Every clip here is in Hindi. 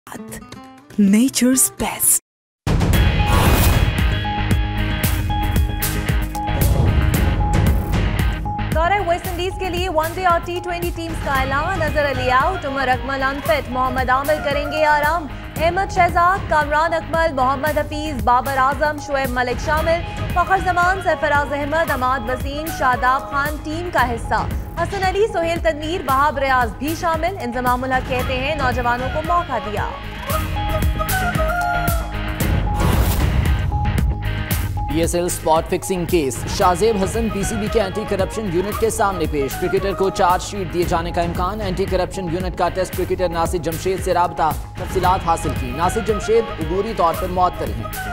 Nature's best. दौरे वेस्ट इंडीज के लिए वनडे और T20 टीम्स का ऐलान। अजहर अली आउट, उमर अकमल अनफिट, मोहम्मद आमिर करेंगे आराम। अहमद शहजाद, कामरान अकमल, मोहम्मद हफीज, बाबर आजम, शुएब मलिक शामिल। फखर जमान, सरफराज अहमद, अमाद वसीम, शादाब खान टीम का हिस्सा। हसन अली, सोहेल तनवीर, वहाब रियाज भी शामिल। इंजमामुल हक कहते हैं नौजवानों को मौका दिया। PSL spot fixing case, Shahzeb Hasan PCB के एंटी करप्शन यूनिट के सामने पेश। क्रिकेटर को चार्जशीट दिए जाने का इम्कान। एंटी करप्शन यूनिट का टेस्ट क्रिकेटर नासिर जमशेद से राबता, तफसीलात हासिल की। नासिर जमशेद अबूरी तौर पर मुअत्तल हैं।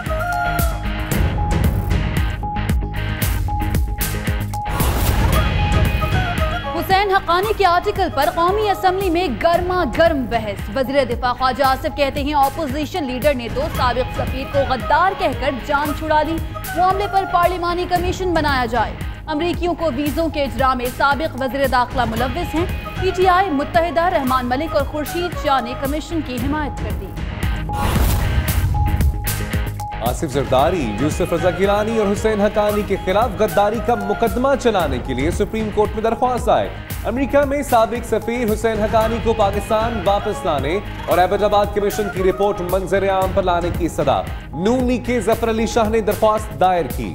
हुसैन हक्कानी के आर्टिकल पर कौमी असम्बली में गर्मा गर्म बहस। वज़ीर दिफा ख्वाजा आसिफ कहते हैं ऑपोजिशन लीडर ने तो साबिक सफीर को गद्दार कहकर जान छुड़ा ली। मामले पर पार्लिमानी कमीशन बनाया जाए। अमरीकियों को वीजों के इजरा में साबिक वज़ीर दाखिला मुलव्विस हैं। PTI, मुत्तहिदा, रहमान मलिक और खुर्शीद शाह ने कमीशन की हिमायत कर दी। आसिफ जरदारी, यूसुफ रजा गिलानी और हुसैन हक्कानी के खिलाफ गद्दारी का मुकदमा चलाने के लिए सुप्रीम कोर्ट में दरख्वास्त आए। अमेरिका में साबिक सफीर हुसैन हक्कानी को पाकिस्तान वापस लाने और एबटाबाद कमीशन की रिपोर्ट मंजर आम पर लाने की सदा। नून लीग के जफर अली शाह ने दरख्वास्त दायर की।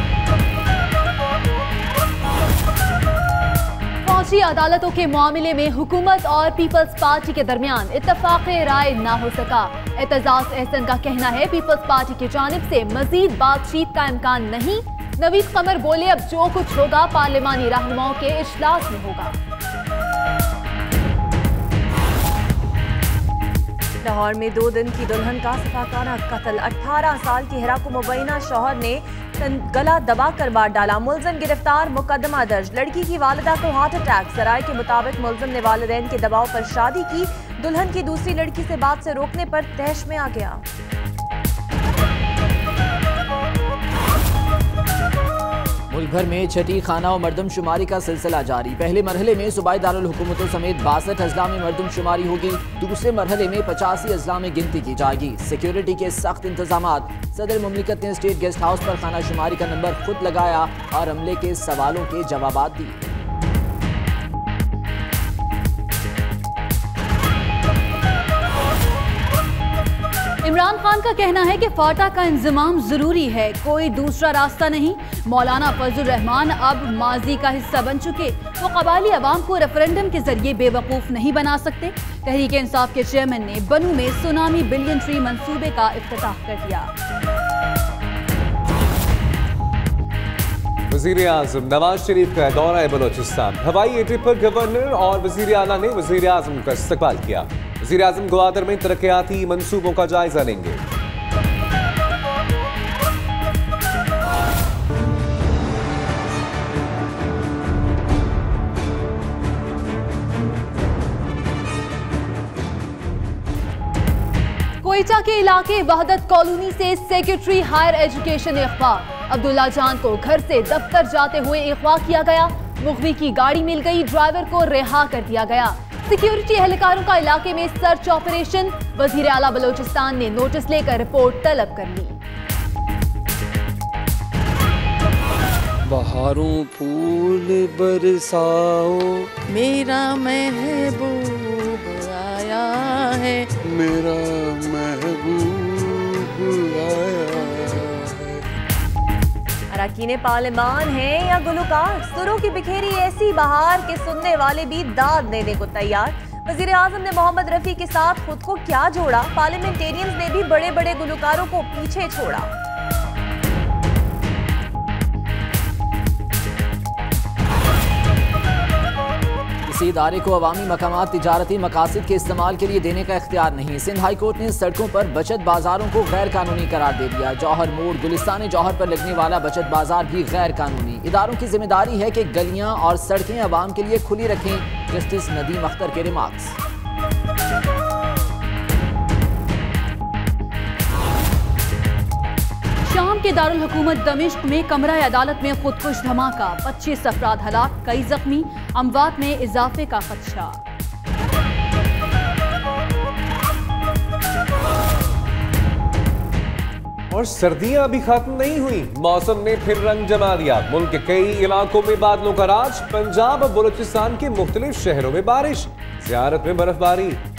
फौजी अदालतों के मामले में हुकूमत और पीपल्स पार्टी के दरमियान इत्तफाक राय ना हो सका। एतजाज एहसन का कहना है पीपल्स पार्टी की जानिब से मजीद बातचीत का इम्कान नहीं। नवीद कमर बोले अब जो कुछ होगा पार्लिमानी रहनुमाओं के इजलास में होगा। लाहौर में 2 दिन की दुल्हन का सिफाकाना कत्ल। 18 साल की हिरा को मुबैना शौहर ने गला दबाकर मार डाला। मुलजिम गिरफ्तार, मुकदमा दर्ज। लड़की की वालिदा को हार्ट अटैक। सराय के मुताबिक मुलजिम ने वालिदैन के दबाव पर शादी की। दुल्हन की दूसरी लड़की से बात से रोकने पर तहश में आ गया। मुल्क भर में छठी खाना और मरदमशुमारी का सिलसिला जारी। पहले मरहले में सूबाई दारुल हुकूमतों समेत 62 अजला में मरदमशुमारी होगी। दूसरे मरहले में 85 अजला में गिनती की जाएगी। सिक्योरिटी के सख्त इंतजामात। सदर मुमलिकत ने स्टेट गेस्ट हाउस पर खाना शुमारी का नंबर खुद लगाया और अमले के सवालों के जवाब दिए। इमरान खान का कहना है कि फाटा का इंजमाम जरूरी है, कोई दूसरा रास्ता नहीं। मौलाना फजल रहमान अब माजी का हिस्सा बन चुके। वो कबायली अवाम को रेफरेंडम के जरिए बेवकूफ नहीं बना सकते। तहरीक इंसाफ के चेयरमैन ने बनू में सुनामी बिलियन ट्री मंसूबे का इफ्तिताह कर दिया। वज़ीर आज़म नवाज शरीफ का दौरा बलोचिस्तान। हवाई अड्डे पर गवर्नर और वज़ीर आला ने वज़ीर आज़म का इस्तकबाल किया। वज़ीर आज़म ग्वादर में तरक्याती मंसूबों का जायजा लेंगे। कोयटा के इलाके वहदत कॉलोनी से सेक्रेटरी हायर एजुकेशन अगवा। अब्दुल्ला जान को घर से दफ्तर जाते हुए अगवा किया गया। मुखबी की गाड़ी मिल गई, ड्राइवर को रिहा कर दिया गया। सिक्योरिटी एहलकारों का इलाके में सर्च ऑपरेशन। वजीर आला बलोचिस्तान ने नोटिस लेकर रिपोर्ट तलब कर ली। बहारों फूल बरसाओ, मेरा महबूब आया है, मेरा महबूब आया है। अरकान पार्लिमान हैं या गुलकार, सुरों की बिखेरी ऐसी बहार के सुनने वाले भी दाद देने को तैयार। वजीर आजम ने मोहम्मद रफी के साथ खुद को क्या जोड़ा, पार्लियामेंटेरियंस ने भी बड़े बड़े गुलकारों को पीछे छोड़ा। किसी इदारे को अवामी मकामात तिजारती मकासद के इस्तेमाल के लिए देने का इख्तियार नहीं। सिंध हाई कोर्ट ने सड़कों पर बचत बाजारों को गैर कानूनी करार दे दिया। जौहर मोड़, गुलिस्तान जौहर पर लगने वाला बचत बाजार भी गैर कानूनी। इदारों की जिम्मेदारी है कि गलियां और सड़कें अवाम के लिए खुली रखें। जस्टिस नदीम अख्तर के रिमार्क्स। शाम के दारुल हुकूमत दमिश्क में कमरा अदालत में खुदकुश धमाका। 25 अफराद हलाक, कई जख्मी। अमवात में इजाफे का खदशा। और सर्दियां अभी खत्म नहीं हुई, मौसम ने फिर रंग जमा दिया। मुल्क के कई इलाकों में बादलों का राज, पंजाब और बलूचिस्तान के मुख्तलिफ शहरों में बारिश, ज़ियारत में बर्फबारी।